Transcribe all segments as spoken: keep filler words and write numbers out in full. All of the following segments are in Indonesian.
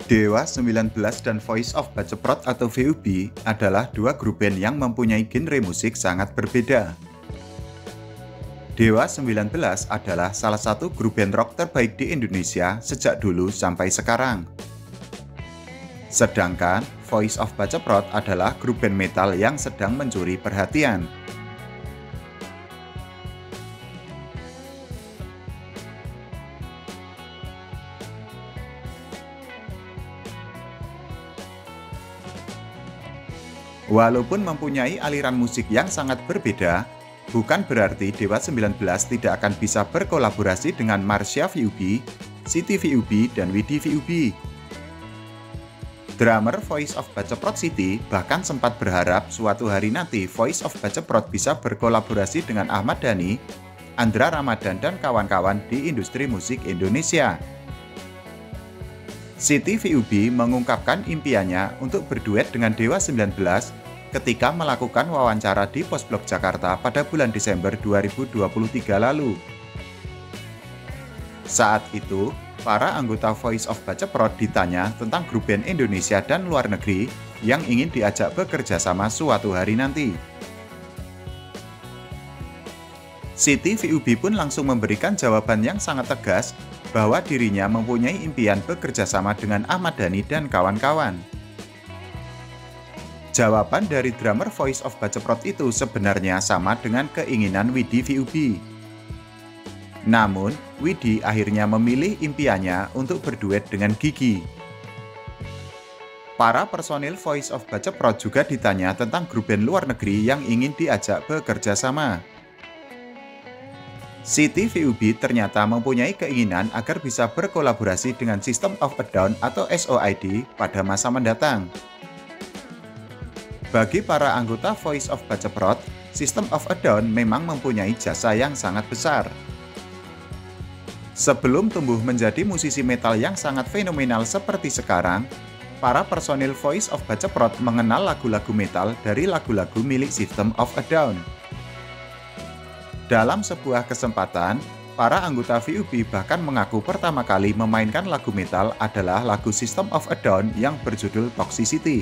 Dewa sembilan belas dan Voice of Baceprot atau V U B adalah dua grup band yang mempunyai genre musik sangat berbeda. Dewa sembilan belas adalah salah satu grup band rock terbaik di Indonesia sejak dulu sampai sekarang. Sedangkan Voice of Baceprot adalah grup band metal yang sedang mencuri perhatian. Walaupun mempunyai aliran musik yang sangat berbeda, bukan berarti Dewa sembilan belas tidak akan bisa berkolaborasi dengan Marsha V U B, Siti V U B, dan Widi V U B. Drummer Voice of Baceprot Siti bahkan sempat berharap suatu hari nanti Voice of Baceprot bisa berkolaborasi dengan Ahmad Dhani, Andra Ramadan, dan kawan-kawan di industri musik Indonesia. Siti V U B mengungkapkan impiannya untuk berduet dengan Dewa sembilan belas ketika melakukan wawancara di Postblok Jakarta pada bulan Desember dua ribu dua puluh tiga lalu. Saat itu, para anggota Voice of Baceprot ditanya tentang grup band Indonesia dan luar negeri yang ingin diajak bekerja sama suatu hari nanti. Siti V U B pun langsung memberikan jawaban yang sangat tegas bahwa dirinya mempunyai impian bekerja sama dengan Ahmad Dhani dan kawan-kawan. Jawaban dari drummer Voice of Baceprot itu sebenarnya sama dengan keinginan Widi V U B. Namun, Widi akhirnya memilih impiannya untuk berduet dengan Gigi. Para personil Voice of Baceprot juga ditanya tentang grup band luar negeri yang ingin diajak bekerja sama. Siti V U B ternyata mempunyai keinginan agar bisa berkolaborasi dengan System of a Down atau S O I D pada masa mendatang. Bagi para anggota Voice of Baceprot, System of a Down memang mempunyai jasa yang sangat besar. Sebelum tumbuh menjadi musisi metal yang sangat fenomenal seperti sekarang, para personil Voice of Baceprot mengenal lagu-lagu metal dari lagu-lagu milik System of a Down. Dalam sebuah kesempatan, para anggota V U B bahkan mengaku pertama kali memainkan lagu metal adalah lagu System of a Down yang berjudul Toxicity.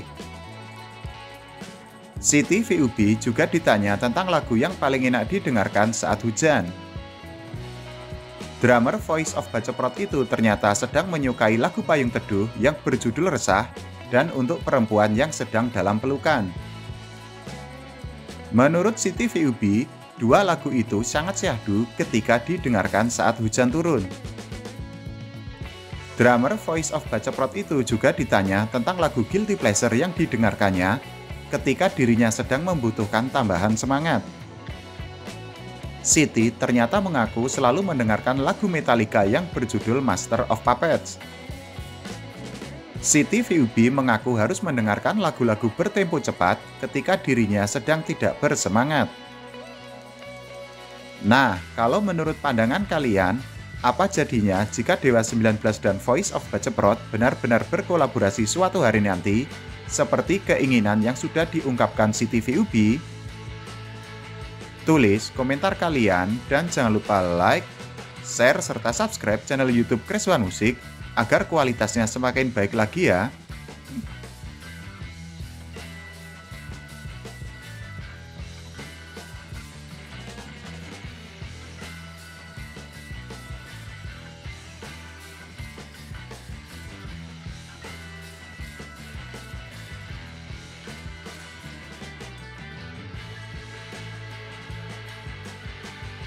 Siti V U B juga ditanya tentang lagu yang paling enak didengarkan saat hujan. Drummer Voice of Baceprot itu ternyata sedang menyukai lagu Payung Teduh yang berjudul Resah dan Untuk Perempuan yang Sedang Dalam Pelukan. Menurut Siti V U B, dua lagu itu sangat syahdu ketika didengarkan saat hujan turun. Drummer Voice of Baceprot itu juga ditanya tentang lagu Guilty Pleasure yang didengarkannya ketika dirinya sedang membutuhkan tambahan semangat. Siti ternyata mengaku selalu mendengarkan lagu Metallica yang berjudul Master of Puppets. Siti V U B mengaku harus mendengarkan lagu-lagu bertempo cepat ketika dirinya sedang tidak bersemangat. Nah, kalau menurut pandangan kalian, apa jadinya jika Dewa sembilan belas dan Voice of Baceprot benar-benar berkolaborasi suatu hari nanti, seperti keinginan yang sudah diungkapkan Siti V U B? Tulis komentar kalian dan jangan lupa like, share, serta subscribe channel YouTube Kreswan Musik agar kualitasnya semakin baik lagi ya.